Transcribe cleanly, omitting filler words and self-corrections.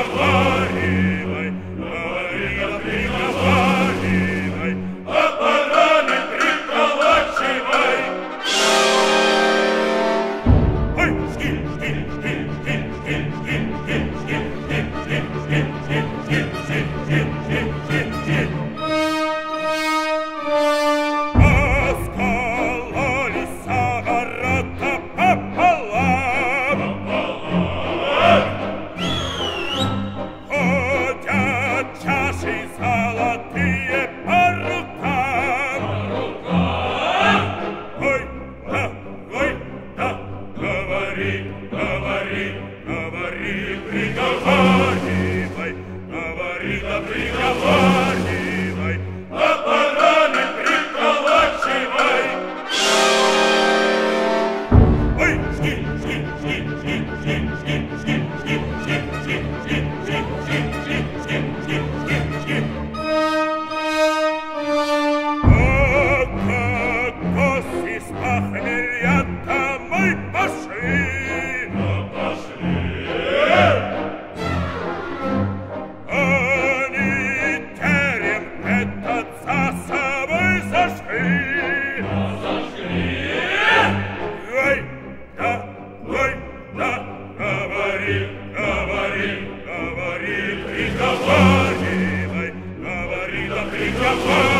приговаривай, говори да приговаривай, а пора не приколачивай. Ой, скин, скин, скин, скин, скин, скин, скин, скин, скин, скин, скин, скин, скин, скин, скин, скин, скин, скин. Раскололись ворота пополам, ходят чаши золотые по рукам. Ой, да, говори, говори, говори, приговаривай, говори да приговаривай, а пора не приколачивай. Ой, скин, скин, скин, скин, скин, скин, скин, скин, скин, скин, скин, скин, скин, скин, скин, скин, скин, скин. О, как гости с похмелья домой пошли. Они терем этот за собой зажгли. Ой, да, говори, говори, говори, приговаривай, говори да приговаривай.